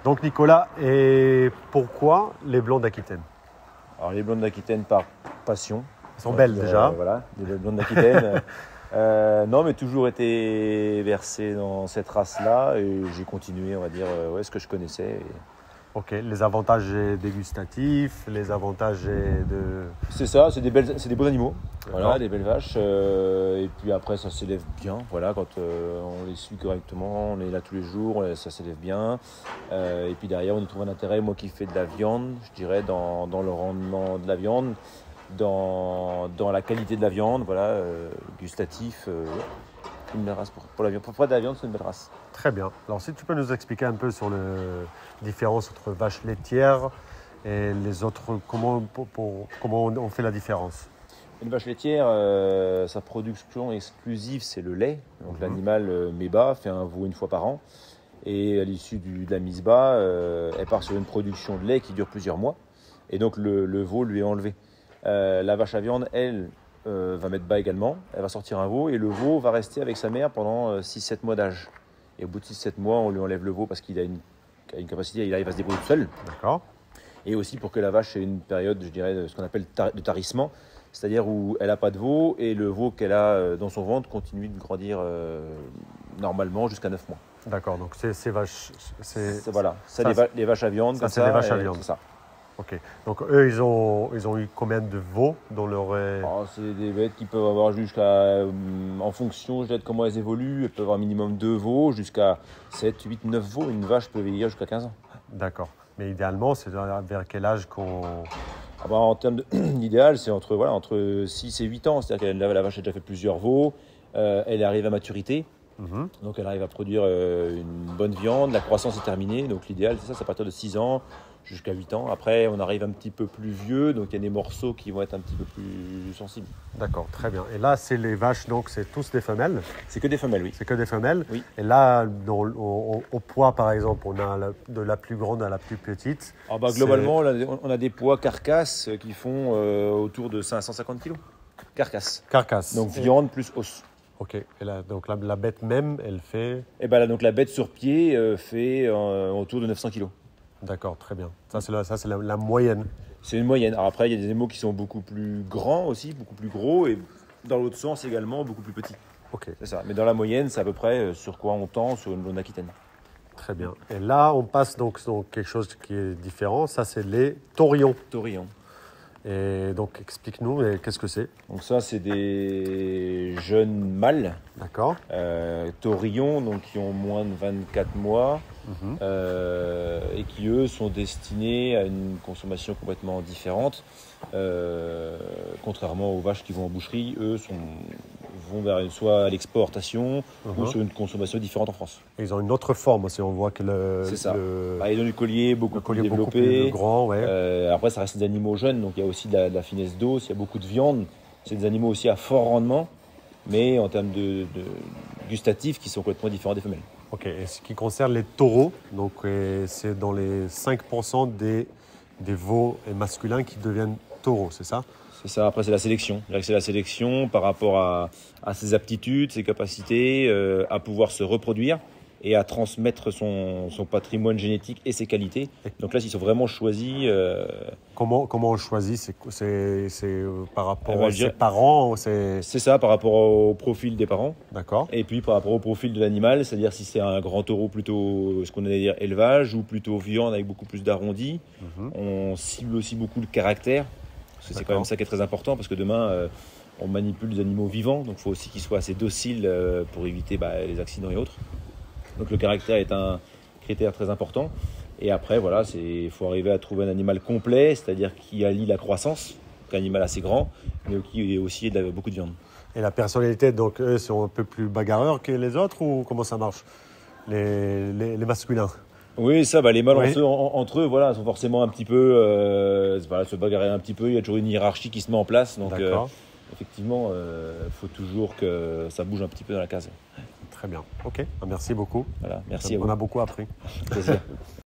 Donc Nicolas, et pourquoi les blancs d'Aquitaine? Alors les blondes d'Aquitaine par passion. Ils sont belles déjà. Voilà, des blondes d'Aquitaine. Non, mais toujours été versé dans cette race-là et j'ai continué, on va dire, ce que je connaissais. Ok, les avantages dégustatifs, les avantages de... C'est ça, c'est des beaux animaux, D'accord. voilà, des belles vaches. Et puis après, ça s'élève bien, voilà, quand on les suit correctement, on est là tous les jours, ça s'élève bien. Et puis derrière, on y trouve un intérêt, moi qui fais de la viande, je dirais, dans le rendement de la viande, dans la qualité de la viande, voilà, gustatif. Une belle race pour la viande. Pour de la viande, c'est une belle race. Très bien. Alors si tu peux nous expliquer un peu sur la différence entre vaches laitières et les autres, comment on fait la différence? Une vache laitière, sa production exclusive, c'est le lait. Donc l'animal met bas, fait un veau une fois par an. Et à l'issue de la mise bas, elle part sur une production de lait qui dure plusieurs mois. Et donc le veau lui est enlevé. La vache à viande, elle, va mettre bas également. Elle va sortir un veau et le veau va rester avec sa mère pendant 6-7 mois d'âge. Et au bout de 6-7 mois, on lui enlève le veau parce qu'il a une capacité, il arrive à se débrouiller tout seul. D'accord. Et aussi pour que la vache ait une période, je dirais, de ce qu'on appelle de tarissement, c'est-à-dire où elle n'a pas de veau et le veau qu'elle a dans son ventre continue de grandir normalement jusqu'à 9 mois. D'accord, donc ces vaches... Voilà, ça, les vaches à viande. Ça, c'est les vaches à viande. C'est ça. Ok, donc eux, ils ont eu combien de veaux dans leur... C'est des bêtes qui peuvent avoir jusqu'à, en fonction de comment elles évoluent, elles peuvent avoir un minimum 2 veaux, jusqu'à 7, 8, 9 veaux. Une vache peut vieillir jusqu'à 15 ans. D'accord, mais idéalement, c'est vers quel âge qu'on... En termes d'idéal, c'est entre 6 et 8 ans. C'est-à-dire que la vache a déjà fait plusieurs veaux, elle arrive à maturité. Donc elle arrive à produire une bonne viande, la croissance est terminée. Donc l'idéal, c'est à partir de 6 ans jusqu'à 8 ans. Après, on arrive un petit peu plus vieux, donc il y a des morceaux qui vont être un petit peu plus sensibles. D'accord, très bien. Et là, c'est les vaches, donc c'est tous des femelles? C'est que des femelles, oui. C'est que des femelles? Oui. Et là, au poids, par exemple, on a de la plus grande à la plus petite. Globalement, on a des poids carcasses qui font autour de 550 kg. Carcasse. Donc viande plus os. Ok, et là, donc la bête même, elle fait... Donc la bête sur pied fait autour de 900 kg. D'accord, très bien. Ça, c'est la moyenne. C'est une moyenne. Alors après, il y a des animaux qui sont beaucoup plus grands aussi, beaucoup plus gros, et dans l'autre sens également, beaucoup plus petits. Ok. C'est ça. Mais dans la moyenne, c'est à peu près sur quoi on tend sur une blonde aquitaine. Très bien. Et là, on passe donc sur quelque chose qui est différent. Ça, c'est les taurillons. Taurillons. Et donc, explique-nous, qu'est-ce que c'est? Donc ça, c'est des jeunes mâles. D'accord. Taurillons, donc qui ont moins de 24 mois. Et qui, eux, sont destinés à une consommation complètement différente. Contrairement aux vaches qui vont en boucherie, eux vont vers soit à l'exportation ou sur une consommation différente en France. Et ils ont une autre forme aussi, on voit que c'est ça. Ils ont du collier beaucoup plus développé. Beaucoup plus grand, ouais. Après, ça reste des animaux jeunes, donc il y a aussi de la finesse d'os, il y a beaucoup de viande. C'est des animaux aussi à fort rendement, mais en termes de gustatifs qui sont complètement différents des femelles. Ok, et ce qui concerne les taureaux, donc c'est dans les 5% des veaux masculins qui deviennent taureaux, c'est ça? C'est ça, après c'est la sélection. C'est la sélection par rapport à ses aptitudes, ses capacités, à pouvoir se reproduire et à transmettre son patrimoine génétique et ses qualités. Donc là, ils sont vraiment choisis. Comment on choisit? C'est par rapport à ses parents? C'est ça, par rapport au profil des parents. D'accord. Et puis par rapport au profil de l'animal, c'est-à-dire si c'est un grand taureau plutôt, ce qu'on allait dire élevage, ou plutôt viande avec beaucoup plus d'arrondis. On cible aussi beaucoup le caractère. Parce que c'est quand même ça qui est très important, parce que demain, on manipule des animaux vivants. Donc il faut aussi qu'ils soient assez dociles pour éviter les accidents et autres. Donc le caractère est un critère très important. Et après, voilà, il faut arriver à trouver un animal complet, c'est-à-dire qui allie la croissance, un animal assez grand, mais qui aussi beaucoup de viande. Et la personnalité, donc eux sont un peu plus bagarreurs que les autres, ou comment ça marche, les masculins? Oui, ça, les mâles entre eux, voilà, sont forcément un petit peu, se bagarrer un petit peu. Il y a toujours une hiérarchie qui se met en place. Donc effectivement, il faut toujours que ça bouge un petit peu dans la case. Très bien. Ok, merci beaucoup. Voilà, merci à vous. On a beaucoup appris. Plaisir.